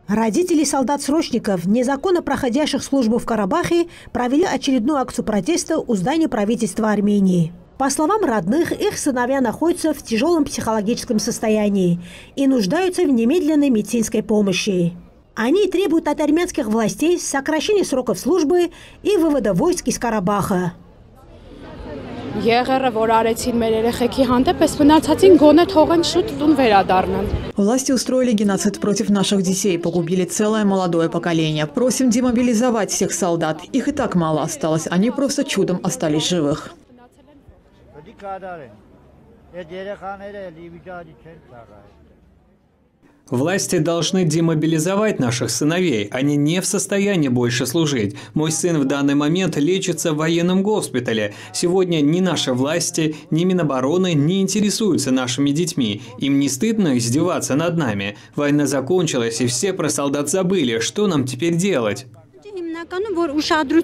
Родители солдат-срочников, незаконно проходящих службу в Карабахе, провели очередную акцию протеста у здания правительства Армении. По словам родных, их сыновья находятся в тяжелом психологическом состоянии и нуждаются в немедленной медицинской помощи. Они требуют от армянских властей сокращения сроков службы и вывода войск из Карабаха. Власти устроили геноцид против наших детей, погубили целое молодое поколение. Просим демобилизовать всех солдат. Их и так мало осталось, они просто чудом остались живых. Власти должны демобилизовать наших сыновей. Они не в состоянии больше служить. Мой сын в данный момент лечится в военном госпитале. Сегодня ни наши власти, ни Минобороны не интересуются нашими детьми. Им не стыдно издеваться над нами. Война закончилась, и все про солдат забыли. Что нам теперь делать? Мы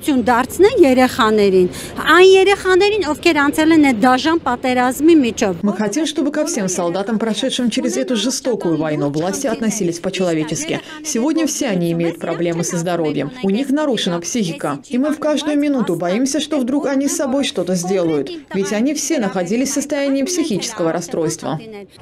хотим, чтобы ко всем солдатам, прошедшим через эту жестокую войну, власти относились по-человечески. Сегодня все они имеют проблемы со здоровьем. У них нарушена психика. И мы в каждую минуту боимся, что вдруг они с собой что-то сделают. Ведь они все находились в состоянии психического расстройства.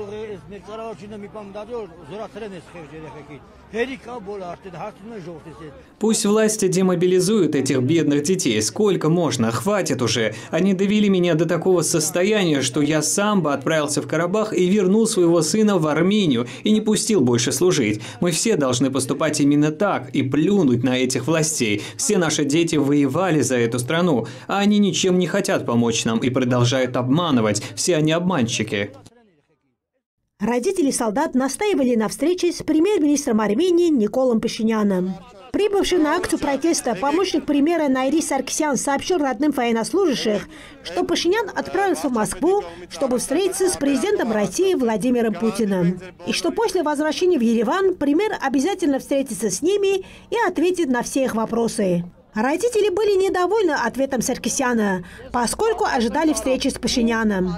Пусть власти демобилизуют этих бедных детей. Сколько можно? Хватит уже. Они довели меня до такого состояния, что я сам бы отправился в Карабах и вернул своего сына в Армению и не пустил больше служить. Мы все должны поступать именно так и плюнуть на этих властей. Все наши дети воевали за эту страну, а они ничем не хотят помочь нам и продолжают обманывать. Все они обманщики. Родители солдат настаивали на встрече с премьер-министром Армении Николом Пашиняном. Прибывший на акцию протеста помощник премьера Найри Саркисян сообщил родным военнослужащих, что Пашинян отправился в Москву, чтобы встретиться с президентом России Владимиром Путиным. И что после возвращения в Ереван премьер обязательно встретится с ними и ответит на все их вопросы. Родители были недовольны ответом Саркисяна, поскольку ожидали встречи с Пашиняном.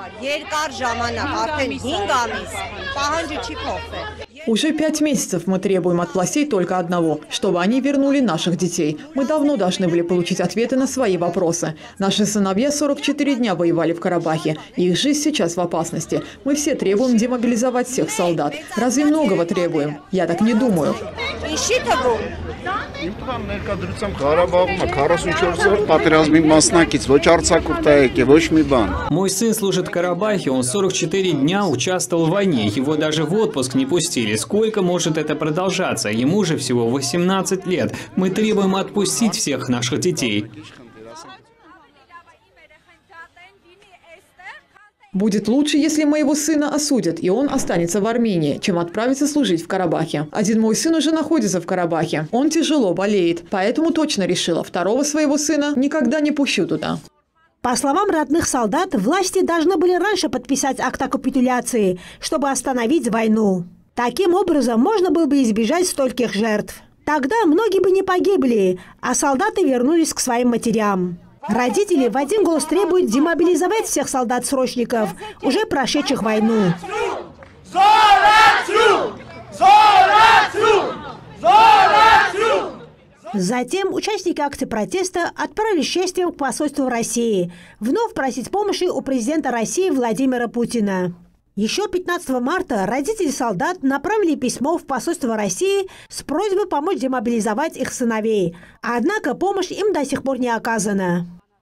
Уже 5 месяцев мы требуем от властей только одного – чтобы они вернули наших детей. Мы давно должны были получить ответы на свои вопросы. Наши сыновья 44 дня воевали в Карабахе. Их жизнь сейчас в опасности. Мы все требуем демобилизовать всех солдат. Разве многого требуем? Я так не думаю. Мой сын служит в Карабахе, он 44 дня участвовал в войне, его даже в отпуск не пустили. Сколько может это продолжаться? Ему же всего 18 лет. Мы требуем отпустить всех наших детей. Будет лучше, если моего сына осудят, и он останется в Армении, чем отправиться служить в Карабахе. Один мой сын уже находится в Карабахе. Он тяжело болеет, поэтому точно решила, второго своего сына никогда не пущу туда. По словам родных солдат, власти должны были раньше подписать акт о капитуляции, чтобы остановить войну. Таким образом, можно было бы избежать стольких жертв. Тогда многие бы не погибли, а солдаты вернулись к своим матерям. Родители в один голос требуют демобилизовать всех солдат-срочников, уже прошедших войну. Затем участники акции протеста отправились с шествием к посольству России, вновь просить помощи у президента России Владимира Путина. Еще 15 марта родители солдат направили письмо в посольство России с просьбой помочь демобилизовать их сыновей. Однако помощь им до сих пор не оказана.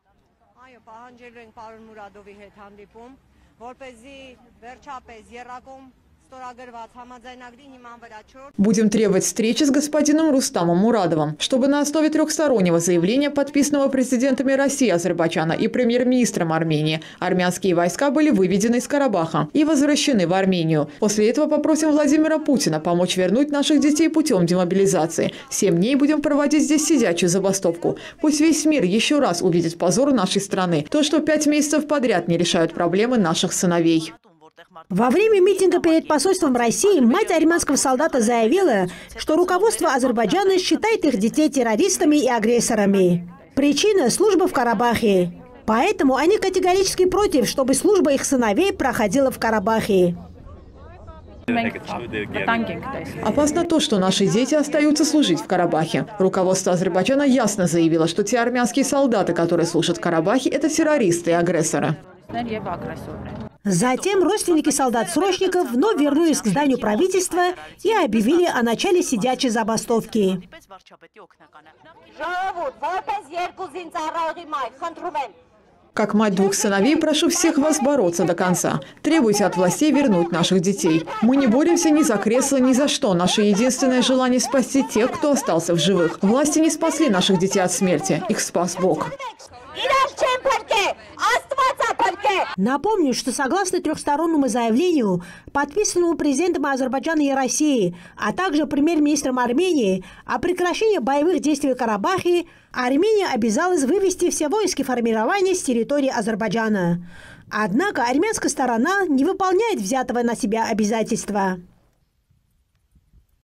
Будем требовать встречи с господином Рустамом Мурадовым, чтобы на основе трехстороннего заявления, подписанного президентами России, Азербайджана и премьер-министром Армении, армянские войска были выведены из Карабаха и возвращены в Армению. После этого попросим Владимира Путина помочь вернуть наших детей путем демобилизации. 7 дней будем проводить здесь сидячую забастовку. Пусть весь мир еще раз увидит позор нашей страны. То, что 5 месяцев подряд не решают проблемы наших сыновей. Во время митинга перед посольством России мать армянского солдата заявила, что руководство Азербайджана считает их детей террористами и агрессорами. Причина – служба в Карабахе. Поэтому они категорически против, чтобы служба их сыновей проходила в Карабахе. Опасно то, что наши дети остаются служить в Карабахе. Руководство Азербайджана ясно заявило, что те армянские солдаты, которые служат в Карабахе, это террористы и агрессоры. Затем родственники солдат-срочников вновь вернулись к зданию правительства и объявили о начале сидячей забастовки. Как мать двух сыновей, прошу всех вас бороться до конца. Требуйте от властей вернуть наших детей. Мы не боремся ни за кресло, ни за что. Наше единственное желание – спасти тех, кто остался в живых. Власти не спасли наших детей от смерти. Их спас Бог. Напомню, что согласно трехстороннему заявлению, подписанному президентом Азербайджана и России, а также премьер-министром Армении о прекращении боевых действий в Карабахе, Армения обязалась вывести все воинские формирования с территории Азербайджана. Однако армянская сторона не выполняет взятого на себя обязательства.